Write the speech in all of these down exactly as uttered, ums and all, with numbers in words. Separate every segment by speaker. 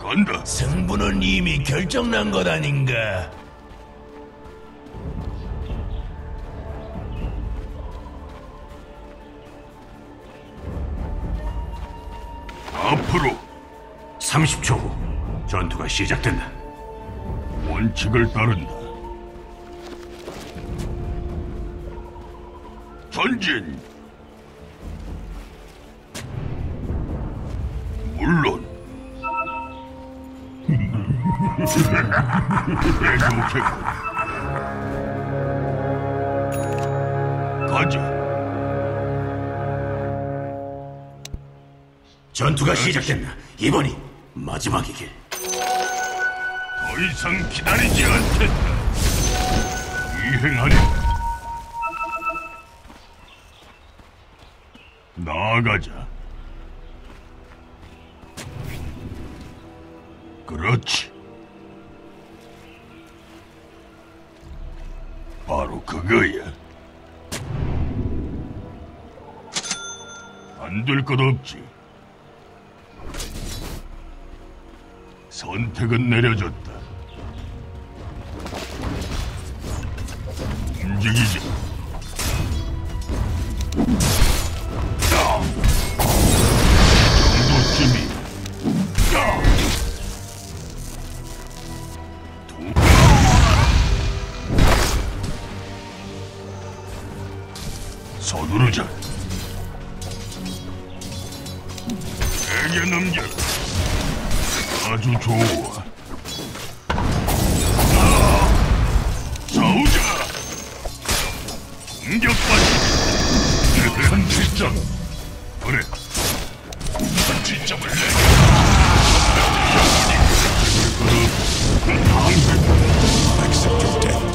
Speaker 1: 간다.
Speaker 2: 승부는 이미 결정난 것 아닌가?
Speaker 1: 앞으로
Speaker 3: 삼십 초 후 전투가 시작된다.
Speaker 1: 원칙을 따른다. 전진. 물론. 계속했군. 가자.
Speaker 3: 전투가 시작된다. 이번이 마지막이길.
Speaker 1: 더 이상 기다리지 않겠다. 이행하리. 나아가자. 그렇지. 바로 그거야. 안 될 것 없지. 선택은 내려졌다. 움직이지. 정도쯤이. 서두르자. 내게 넘겨라. 아주 좋아. 아, 싸우자. 공격받지. 선취점. 그래. 선취점을 내게.
Speaker 2: Accept your death.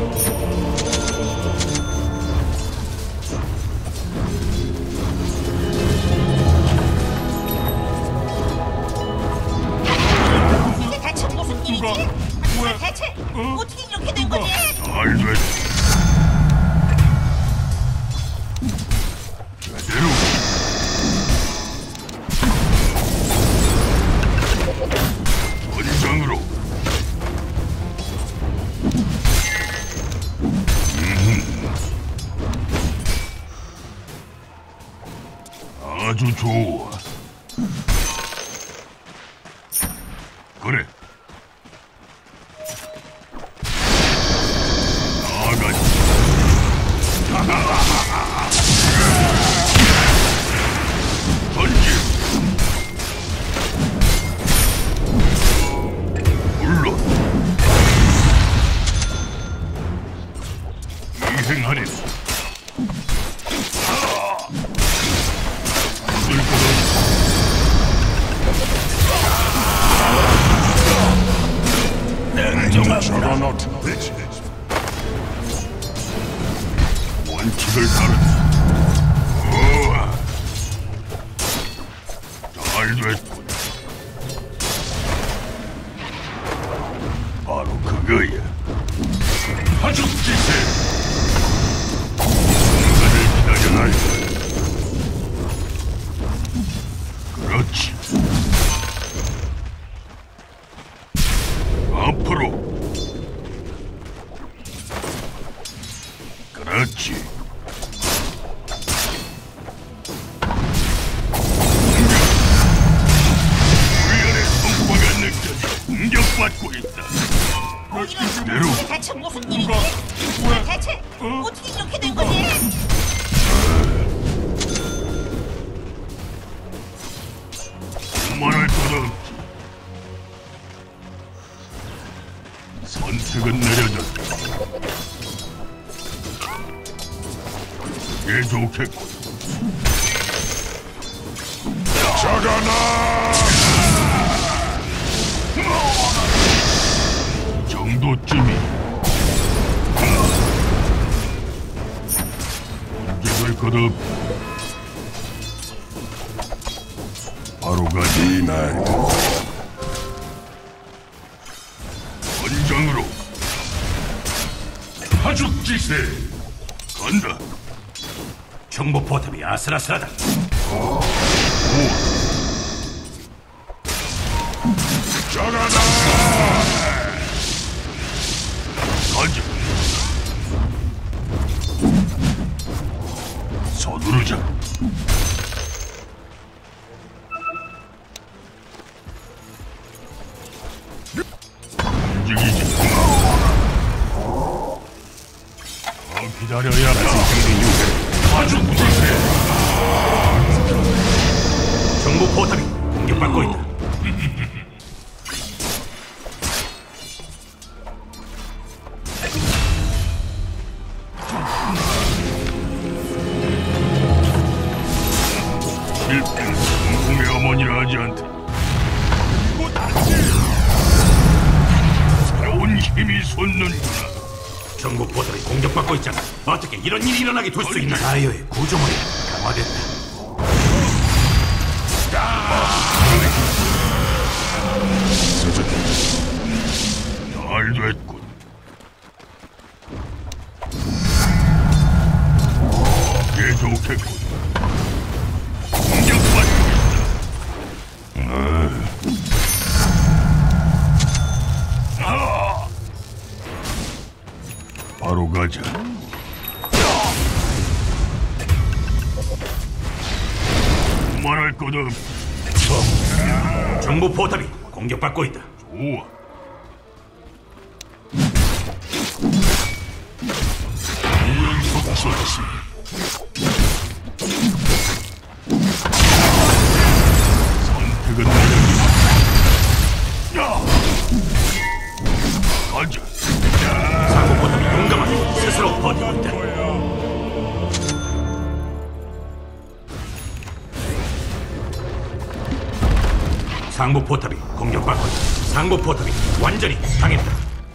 Speaker 4: 뭐야? 대체 어? 어떻게 이렇게 된 거지?
Speaker 1: 잘 됐어. 제대로. 원장으로. 음. 아주 좋아. 그래. 전진. 물론. 이행하리. 안될 것 없어. 원칙을 따른다. 우와. 잘 됐군. 바로 그거야. 하죽지세. 시간을 기다려라. 그렇지. 앞으로. 그렇지. 우연의 성과가 느껴져. 공격받고 있다.
Speaker 4: 이대로. 대체 무슨 일이지? 뭐야? 대체 어? 어떻게 이렇게 된 거지?
Speaker 1: 말할 것 없지. 선택은 내려졌다. 그게 좋겠군. 자가나! 정도쯤이. 문제될 것 없다. 바로 가지. 원장으로. 하죽지세. 간다.
Speaker 3: 정보 포탑이 아슬아슬하다.
Speaker 1: 오. 살아나! 가자. 서두르자. 움직이지. 더 기다려야 한다. 아주 부지런해.
Speaker 3: 정보 포탑이 공격받고 있다.
Speaker 1: 실패는 성공의 어머니라 하지 않다. 이곳 아니지. 새로운 힘이 솟는구나.
Speaker 3: 정보 포탑이 공격받고 있잖아. 어떻게 이런 일이 일어나게 둘 수 있나? 다이어의 구조물이 강화됐다.
Speaker 1: 잘 됐군. 꽤 좋겠군. 공격받고 있다. 아. 바로 가자. 말할 것 없어.
Speaker 3: 정보 포탑이 공격받고 있다.
Speaker 1: 좋아. 이연속 처치. 선택은 내려주마. 야! 가자.
Speaker 3: 상부 포탑이 용감하게 스스로 버티고 있다. 상부 포탑이 공격받고 있다. 상부 포탑이 완전히 당했다.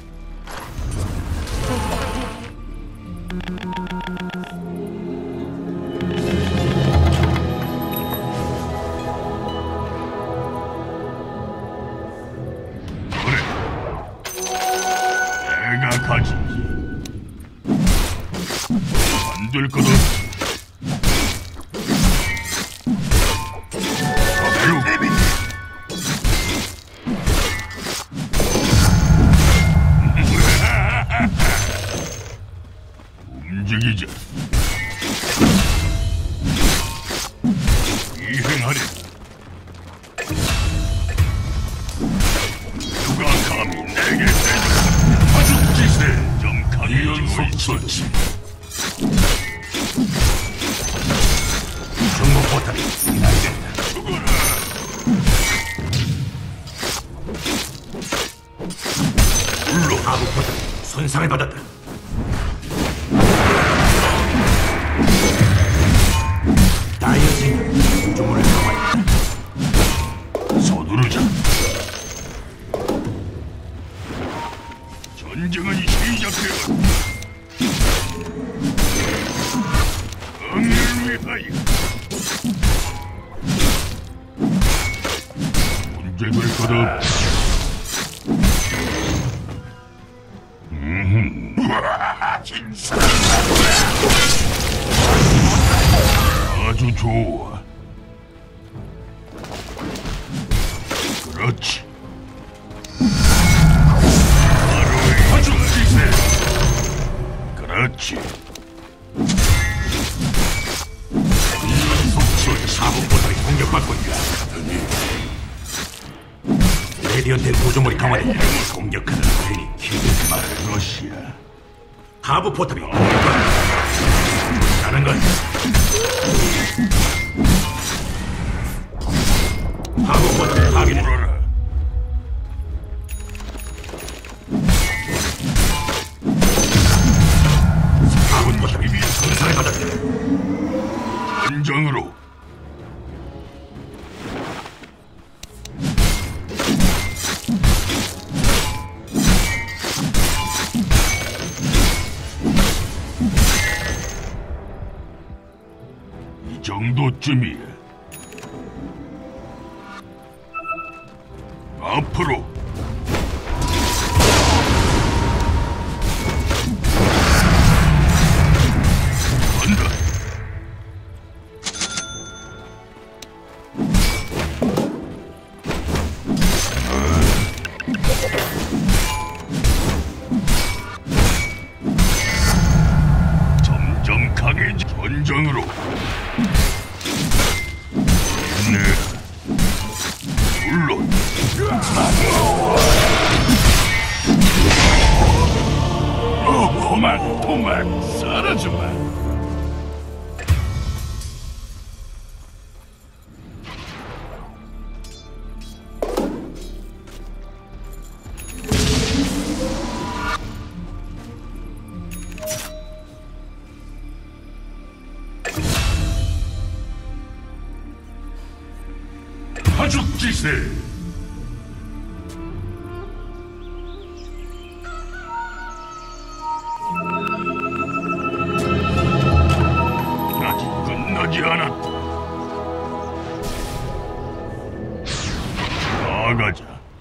Speaker 1: 내가 가지지. 만들 것 없어. 바로 움직이자. 이행하리. 누가 감히 내게 대적 아주 기세 좀 강연속 처치.
Speaker 3: 정보 포탑이 진화된다.
Speaker 1: 죽어라.
Speaker 3: 물로 하부 포탑이 손상을 받았다. 다이어진 구조물을 강화했다.
Speaker 1: 서두르자. 전쟁은 시작되었다. 정의를 위하여. 문제될 것 없다. 음, 진짜. 아주 좋아. 그렇지. 바로 아주 기세. 그렇지.
Speaker 3: 하부 포탑이 공격받고 있다. 레디언트 구조물이 강화된다. 공격하는 괜히 힘들지 마.
Speaker 1: 러시아.
Speaker 3: 하부 포탑이 공격받고 있다. 다른 건 하부 포탑이 파괴된다.
Speaker 1: 물어라.
Speaker 3: 하부 포탑이 손상을 받았다.
Speaker 1: 전장으로. 이 정도쯤이야. 앞으로. 간다. 어, 도망, 도망, 사라져마. 파죽지세. 아직 끝나지 않았다. 나아가자.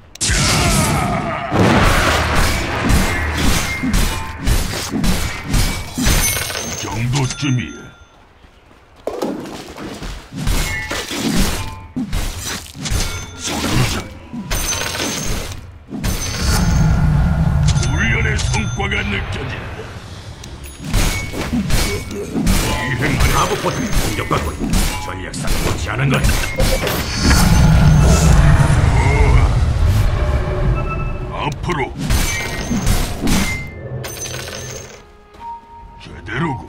Speaker 1: 이 정도쯤이야. 훈련의 성과가 느껴진다.
Speaker 3: 하부포탑이 공격받고 있다. 전략상 좋지 않은 것.
Speaker 1: 앞으로 제대로군.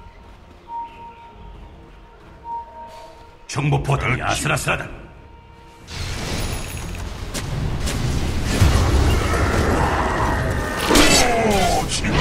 Speaker 3: 정보포탑이 아슬아슬하다.
Speaker 1: 오, 진짜.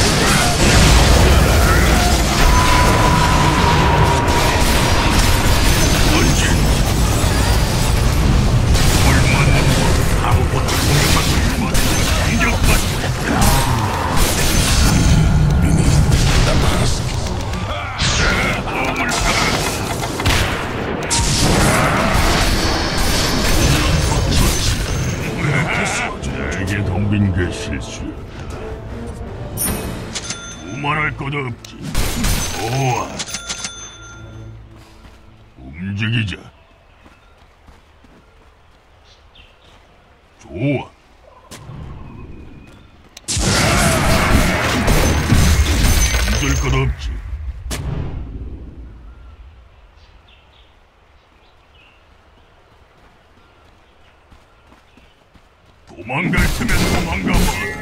Speaker 1: 내게 덤빈 게 실수였다. 두말할 것 없지. 좋아. 움직이자. 좋아. 힘들 것 없지. 도망갈 테면 도망가봐.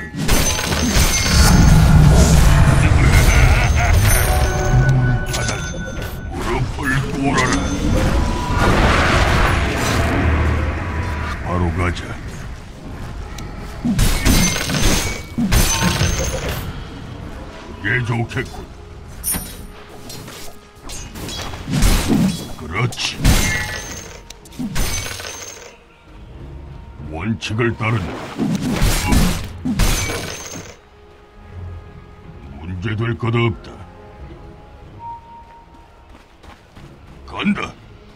Speaker 1: 무릎을 꿇어라. 바로 가자. 그게 좋겠군. 그렇지. 원칙을 따른다. 문제될 것 없다. 간다.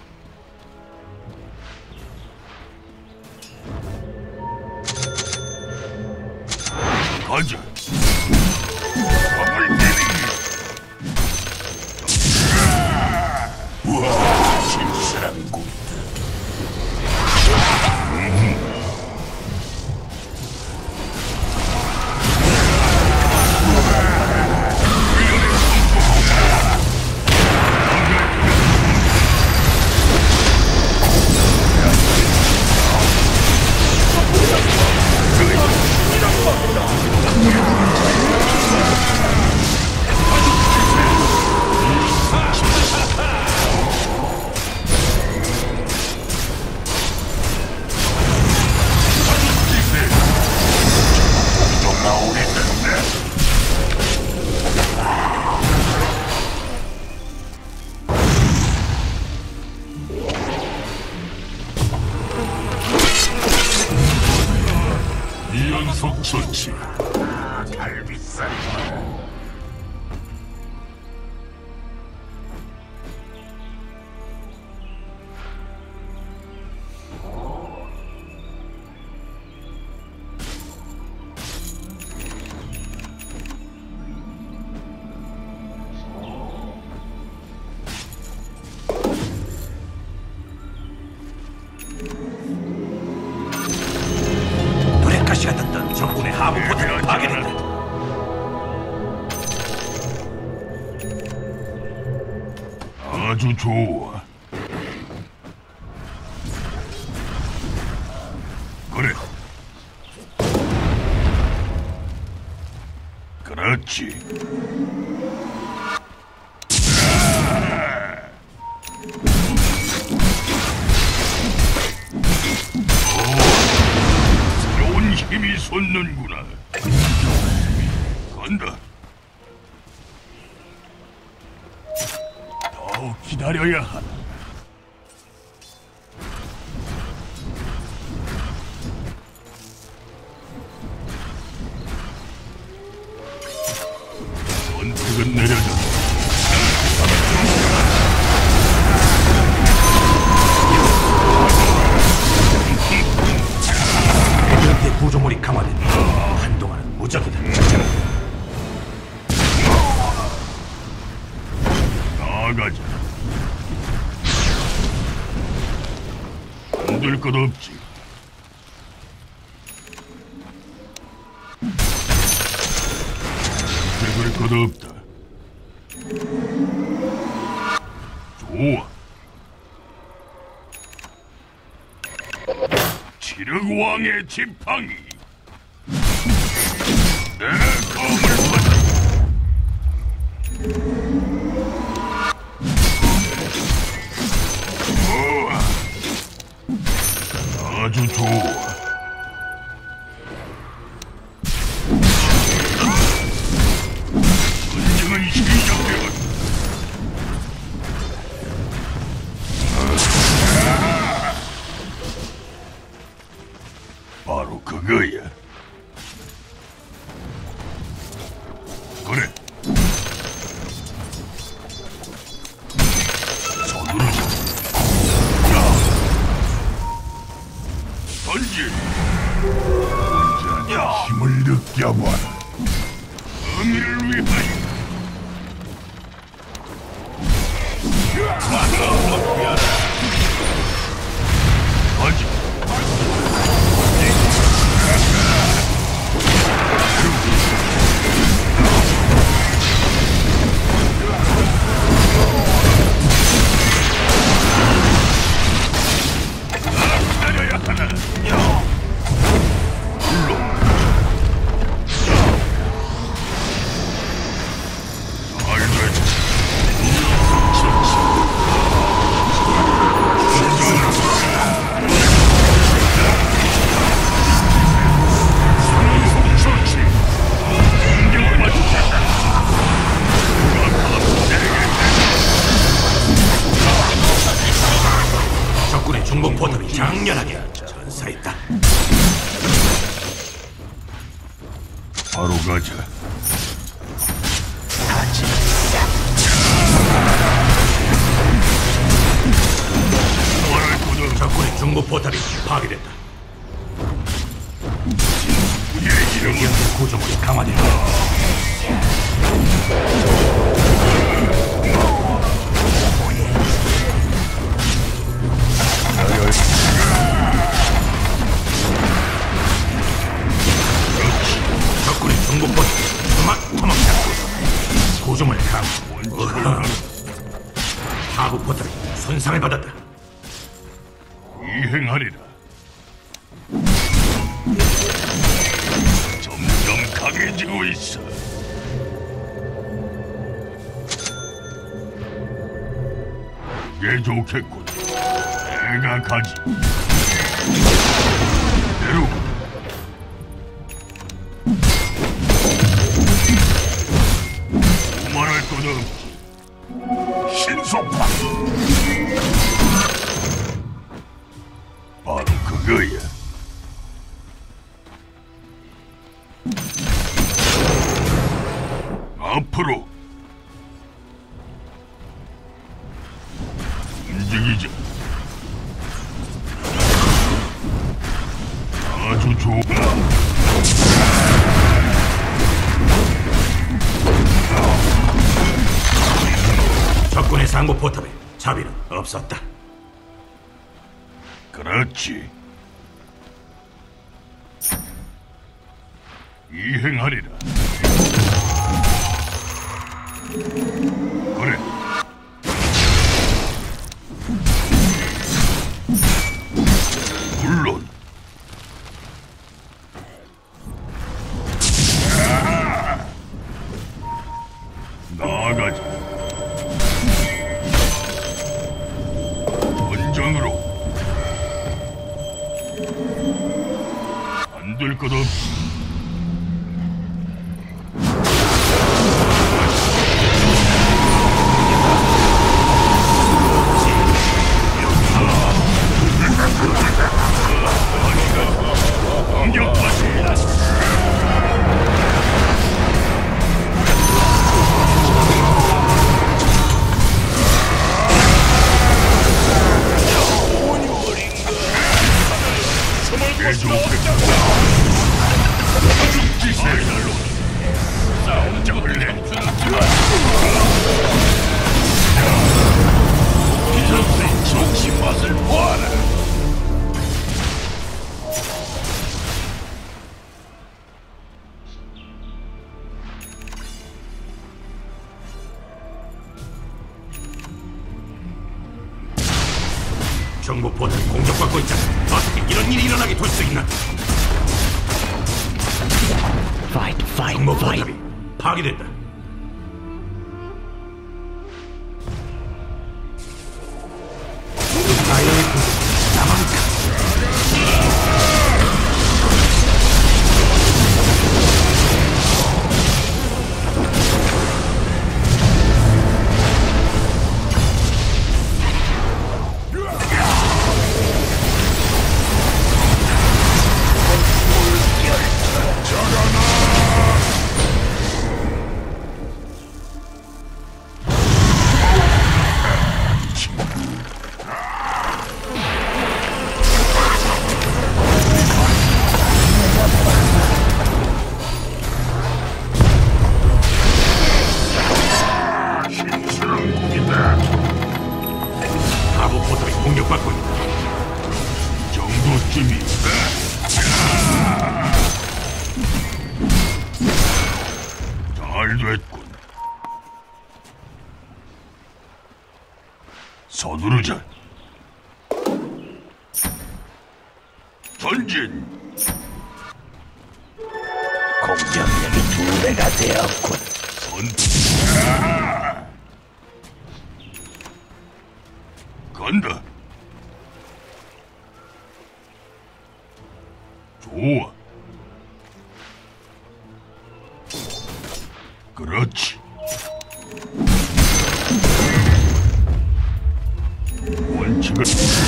Speaker 1: 가자. 밥을 때리기. 우와, 진실한군. 연속 처치. 갈비살이구나.
Speaker 3: 도레카시가 떴던 적군의 하부포탑이 파괴됐다.
Speaker 1: 아주 좋아. 그래. 그렇지. 새로운 힘이 솟는구나. 간다. 더 기다려야 하나. 선택은 내려졌다.
Speaker 3: 에디언트의 구조물이 강화된다. 한동안은 무적이다.
Speaker 1: 나가자. 흔들 것 없지. 흔들 것 없다. 좋아. 지륵왕의 지팡이. 내 검을 받아. 아주 좋아. 전쟁은 시작되었다. 바로 그거야. 그래. 서두르자. 던지. 혼자 힘을 느껴봐라. 의미를 위하여. 가자. 기다려야 하나. 물론. 잘 되지. 처치. 공격을 맞추자.
Speaker 3: 적군의 중복 포탑이 장렬하게 전사했다.
Speaker 1: 바로 가자. 말할 것 없.
Speaker 3: 적군의 중복 포탑이 파괴됐다.
Speaker 1: 우리의 이름은
Speaker 3: 에디언트의 구조물이 강화된다. 적군의 중복 포탑 토막토막 잡고 구조물 강화. 하부 포탑이 손상을 받았다.
Speaker 1: 이행하리라. 점점 강해지고 있어. 그게 좋겠군. 내가 가지. 대로. 말할 것 없지. 신속파. 바로 그거야. 앞으로 움직이자. 아주 좋아.
Speaker 3: 적군의 상부 포탑에 자비는 없었다.
Speaker 1: 그렇지. 이행하리라. 그래. 물론 잘될 것 없.
Speaker 3: 정보 포탑이 공격받고 있잖아. 어떻게 이런 일이 일어나게 될 수 있나?
Speaker 5: Fight, fight,
Speaker 3: 정보
Speaker 5: fight.
Speaker 3: 포탑이 파괴됐다. 나의 구속 나만큼. 하부 포탑이 공격받고 있다.
Speaker 1: 정도쯤이. 잘 됐군. 서두르자. 전진.
Speaker 5: 공격력이 두 배가 되었군.
Speaker 1: 선. 간다. 좋아. 그렇지. 원칙을.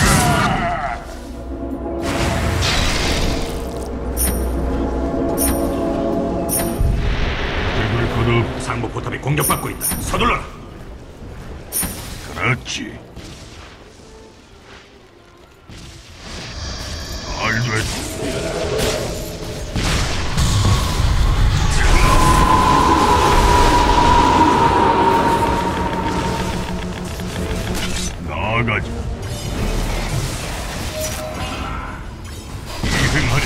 Speaker 1: 이걸 거듭.
Speaker 3: 상부 포탑이 공격받고 있다. 서둘러라.
Speaker 1: 그렇지. 잘 됐고. 나아가자. 이행하리.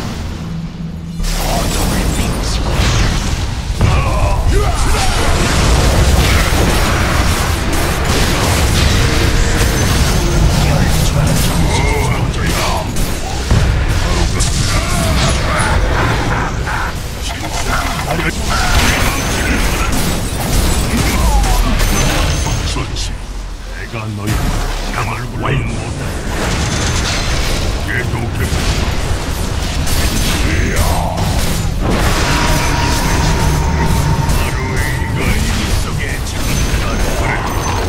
Speaker 1: 좋지. 내가 너희 가만을 와인 못해. 계속해. 하루의 이가 이 속에 잠들어라.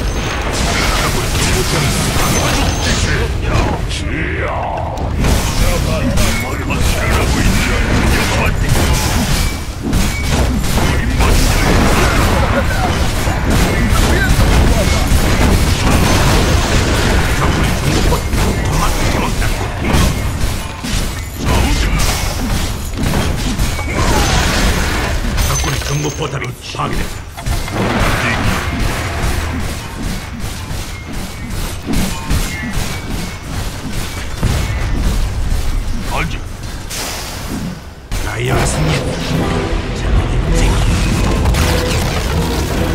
Speaker 1: 역시야. 얼마 살아나고 있냐? 어디?
Speaker 3: 적군의 정보 포탑이 파괴됐다.
Speaker 1: 가자.
Speaker 3: 라이어가 승리했다. 자네의 움직임.